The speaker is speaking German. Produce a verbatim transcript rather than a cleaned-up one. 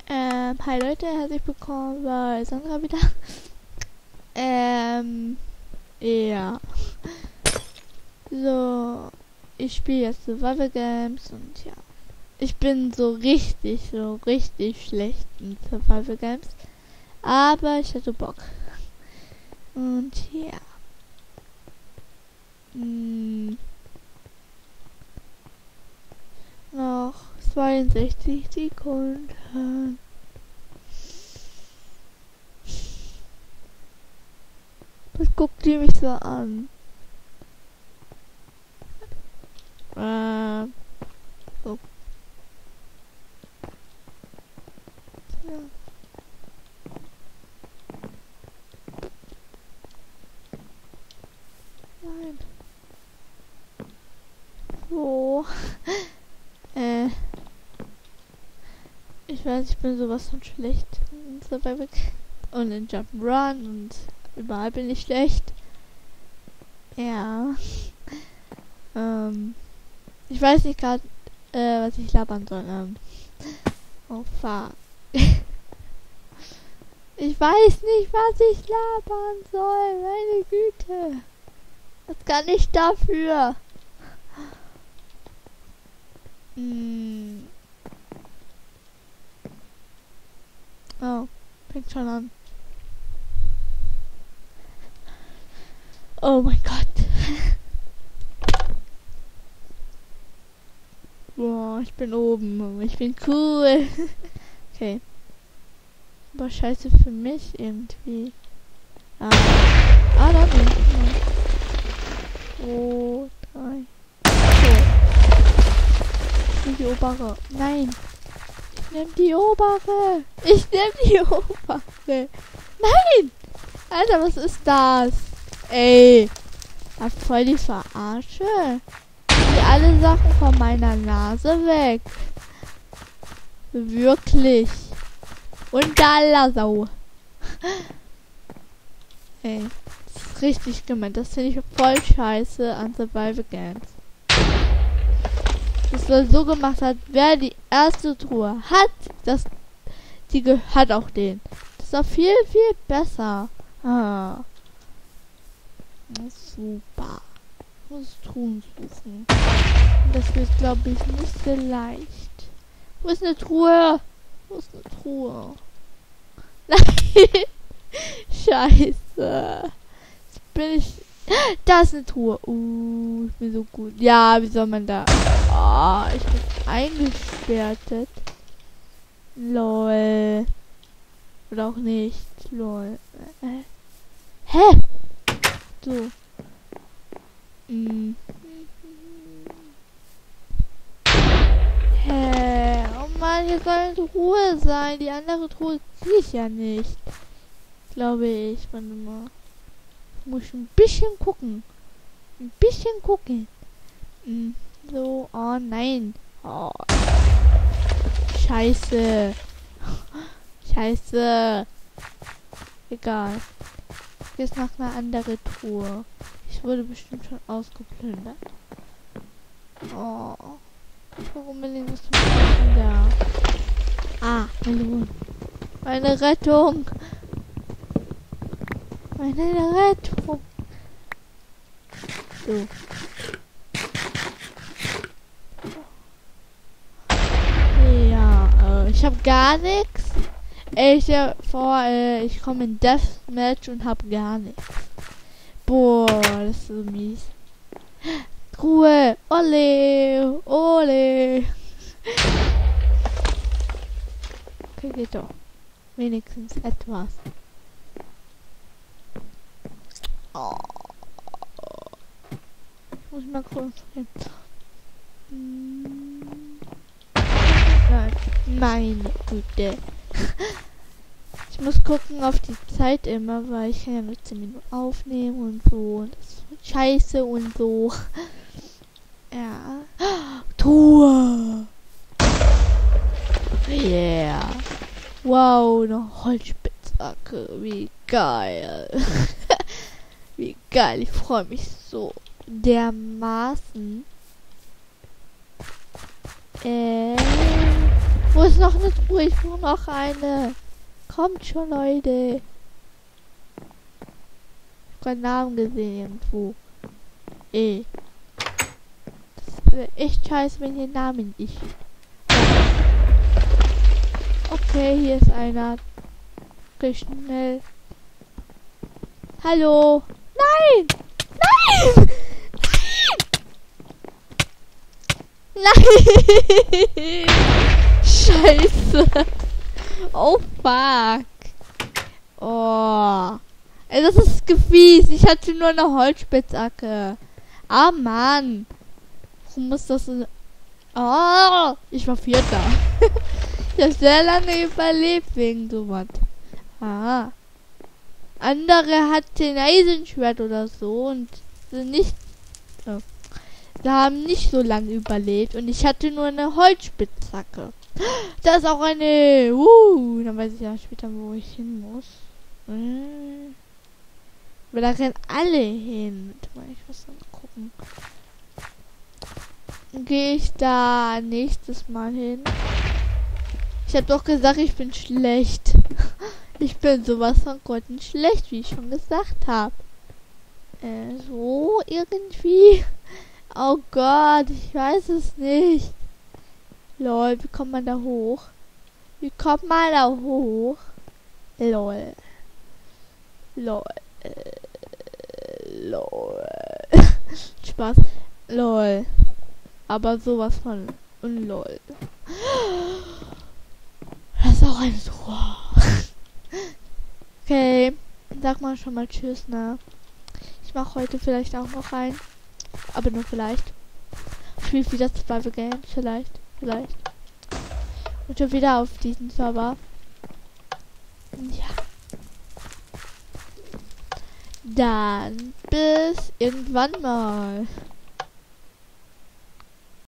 Ähm, hi Leute, herzlich willkommen bei Sandra wieder. Ähm, ja. So, ich spiele jetzt Survival Games und ja. Ich bin so richtig, so richtig schlecht in Survival Games. Aber ich hatte Bock. Und ja. Hm. Noch zweiundsechzig Sekunden. Was guckt ihr mich so an? Ähm. So. Ja. Nein. So. äh. Ich weiß, ich bin sowas von schlecht in Survival und in Jump'n'Run und überall bin ich schlecht. Ja. ähm. Ich weiß nicht gerade, äh, was ich labern soll. Ähm. Oh, fuck. Ich weiß nicht, was ich labern soll. Meine Güte. Was kann ich dafür? Hm. Oh, fängt schon an. Oh mein Gott. Boah, ich bin oben. Ich bin cool. Okay. Aber scheiße für mich irgendwie. Ah, ah da bin ich. Oh, drei. So. Die obere. Nein. Ich nehm die obere. Ich nehm die obere. Nein. Alter, was ist das? Ey. Hab voll die Verarsche. Die alle Sachen von meiner Nase weg. Wirklich. Und da Sau. Ey, das ist richtig gemeint. Das finde ich voll scheiße an Survival Games. Das war so gemacht hat, wer die erste Truhe hat, das die gehört auch den. Das ist doch viel, viel besser. Ah. Super. Ich muss Truhen suchen. Und das wird, glaube ich, nicht so leicht. Wo ist eine Truhe? Wo ist eine Truhe? Nein! Scheiße. Jetzt bin ich... Da ist eine Truhe. Uh, ich bin so gut. Ja, wie soll man da... Oh, ich bin eingesperrt. Lol. Oder auch nicht. Lol. Äh. Hä? So. Hm. Hä? Oh Mann, hier soll eine Truhe sein. Die andere Truhe sehe ich ja nicht. Glaube ich. Warte mal. Muss ich ein bisschen gucken. Ein bisschen gucken. Hm. So. Oh nein. Oh. Scheiße. Scheiße. Egal. Jetzt nach einer anderen Truhe. Ich wurde bestimmt schon ausgeplündert. Oh. Warum bin ich nicht so da? Ah, hallo. Meine Rettung. Meine Rettung. So. Ja, äh, ich habe gar nichts. Ich stell vor, äh, ich komme in Deathmatch und habe gar nichts. Boah, das ist so mies. Ruhe! Ole! Ole! Okay, geht doch. Wenigstens etwas. Oh. Ich muss mal kurz hin. Nein. Meine Güte. Ich muss gucken auf die Zeit immer, weil ich kann ja nur zehn Minuten aufnehmen und so. Und das ist scheiße und so. Ja. Truhe. Yeah. Wow, eine Holzspitzhacke. Wie geil. Wie geil. Ich freue mich so dermaßen. Äh. Wo ist noch eine Truhe? Ich brauche noch eine. Kommt schon, Leute. Ich habe einen Namen gesehen irgendwo. Ey. Das wäre echt scheiße, wenn hier Namen nicht. Okay, hier ist einer. Geh schnell. Hallo. Nein! Nein! Nein! Nein! Scheiße. Oh fuck. Oh. Ey, das ist gefies. Ich hatte nur eine Holzspitzhacke. Ah, Mann. Warum muss das so... Oh, ich war Vierter. Ich habe sehr lange überlebt wegen sowas. Ah. Andere hatten ein Eisenschwert oder so und sind nicht... Oh. Sie haben nicht so lange überlebt und ich hatte nur eine Holzspitzhacke. Da ist auch eine... Uh, dann weiß ich ja später, wo ich hin muss. Hm. Aber da rennen alle hin. Warte mal, ich muss dann gucken. Gehe ich da nächstes Mal hin? Ich habe doch gesagt, ich bin schlecht. Ich bin sowas von Gott nicht schlecht, wie ich schon gesagt habe. Äh, so irgendwie. Oh Gott, ich weiß es nicht. Lol, wie kommt man da hoch? Wie kommt man da hoch? Lol. Lol. Lol. Spaß. Lol. Aber sowas von lol. Das ist auch ein Tor. Okay. Sag mal schon mal tschüss, ne? Ich mache heute vielleicht auch noch ein. Aber nur vielleicht. Spiel wieder Survival Games. Vielleicht. Vielleicht. Und schon wieder auf diesen Server. Ja. Dann bis irgendwann mal.